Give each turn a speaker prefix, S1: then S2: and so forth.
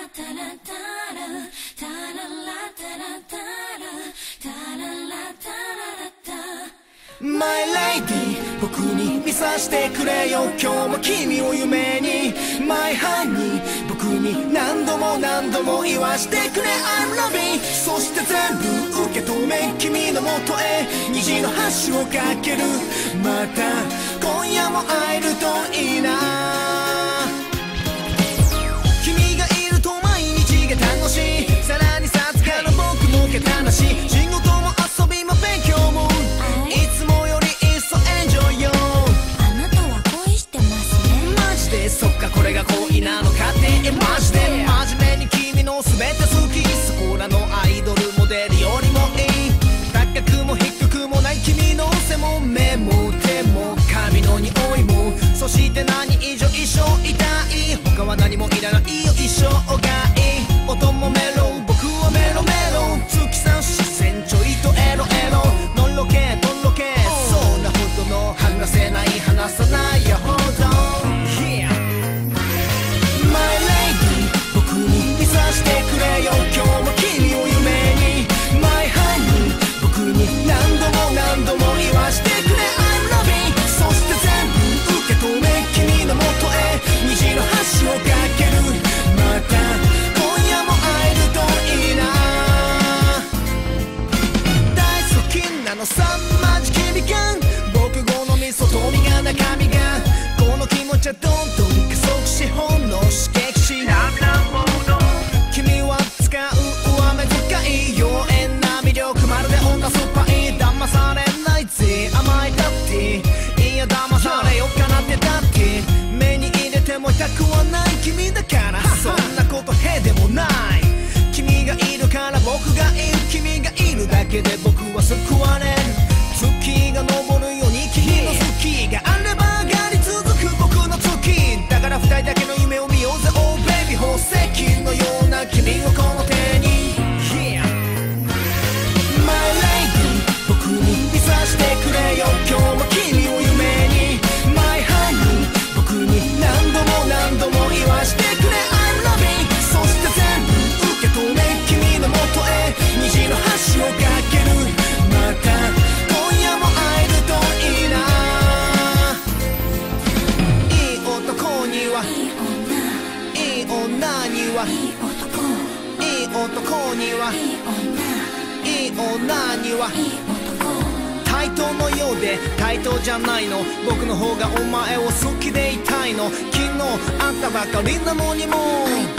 S1: My lady 僕に見さしてくれよ今日も君を夢に My honey 僕に何度も何度も言わしてくれ I'm loving そして全部受け止め君のもとへ虹の橋を架けるまた今夜も会えるといいな君がいると毎日が楽しいさらにさすがの僕もけたなし仕事も遊びも勉強もいつもよりいっそエンジョイよ
S2: あなたは恋してますね
S1: マジでそっかこれが恋なのかってマジで真面目に君の全て好きそこらのアイドルモデルよりもいい高くも低くもない君の背も目も手も髪の匂いもそして何以上一生いたい他は何もいらないよ一生がいい音もメロ僕はメロメロ月さん視線ちょいとエロエロのんろけとんろけそんなほどの話せない話さないよほど Yeah My lady 僕に見さしてくれよ今日も君を夢に My honey 僕に何度も何度も言わしてくれ I'm loving そして全部受け止め君のもとへ虹の橋を架けるまた今夜も会えるといいな大好きなのさマジ君が僕好み外見が中身がこの気持ちはどんどん加速し本能刺激しラブラブモード君は使う上目遣い妖艶な魅力まるで女スパイ騙されないぜ甘いだっていや騙されよっかなってだって目に入れても痛くはない君だからそんなことへでもない君がいるから僕がいる君がいるだけで僕は救われる月が昇るように君の月があれば上がり続く僕の月だから二人だけの夢を見ようぜ Oh baby 宝石のような君をこの手に Yeah My lady 僕に見さしてくれよ今日も君を夢に My honey 僕に何度も何度も言わしてくれ I'm loving そして全部受け止め君のもとへ虹の橋を架けるまた今夜も会えるといいないい男にはいい女にはいい男いい男にはいい女にはいい男対等のようで対等じゃないの僕の方がお前を好きでいたいの昨日あったばかりなのにも